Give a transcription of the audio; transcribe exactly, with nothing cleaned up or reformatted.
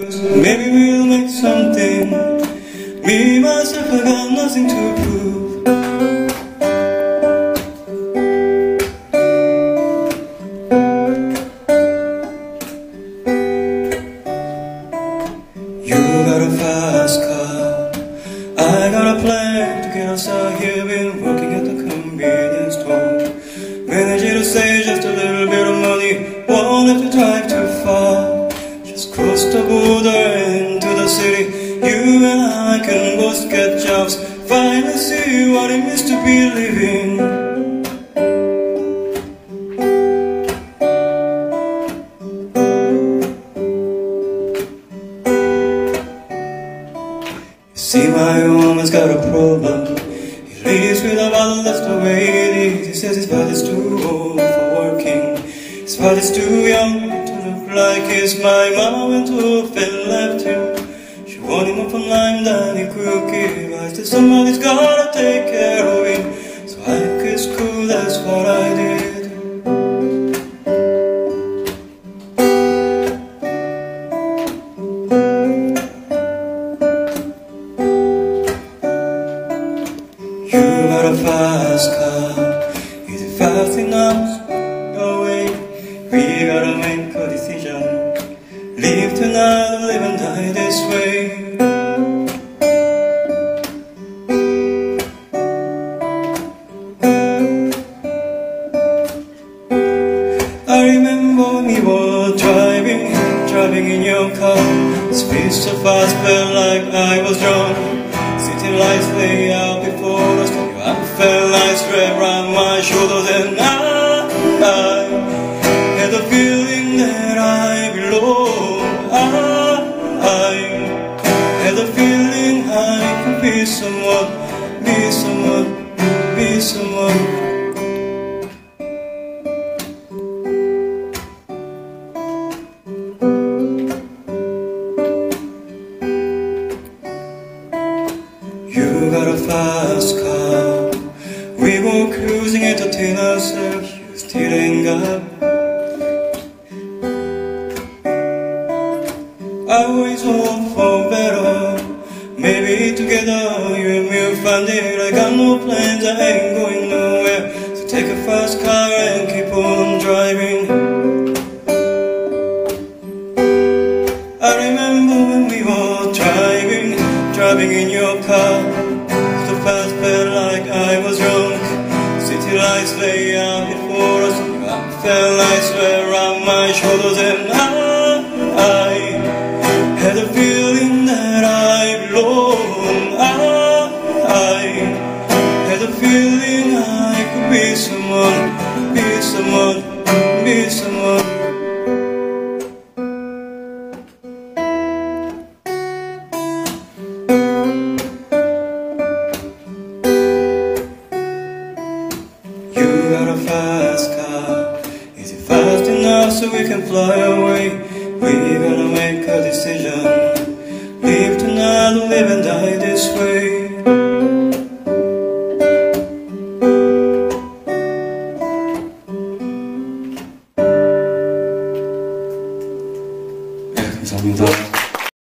Maybe we'll make something. Me, myself, I got nothing to prove. You got a fast car, I got a plan to get us out here. Been working at the convenience store, managing to save just a little bit of money. Won't have to drive too far, just cross the border into the city. You and I can both get jobs, finally see what it means to be living. You see, my woman's got a problem. He lives with a bottle, that's the way it is. He says his body's too old for working, his body's too young to look like his. My mama went off and left him. She wanted more from life than he could give. I said somebody's gotta take care of him, so I quit school, that's what I did. You got a fast car, is it fast enough? No way, we gotta make a decision. Live tonight or live and die this way. I remember when we were driving, driving in your car. Speed so fast, felt like I was drunk. City lights lay out before us. I felt like straight around my shoulders, and I, I had the feeling that I belong. I, I had the feeling I could be someone, be someone, be someone. You got a fast car, we were cruising, entertain ourselves. You still ain't got. I always hope for better. Maybe together you and me will find it. I got no plans, I ain't going nowhere. So take a fast car and keep on driving. I remember when we were driving, driving in your car. So fast, felt like I was drunk. City lights lay out before us. I felt like sweat around my shoulders, and I, I had a feeling that I belong. I, I had a feeling I could be someone, be someone, be someone. You got a fast car, is it fast enough so we can fly away? We gotta make a decision. Live tonight or live and die this way.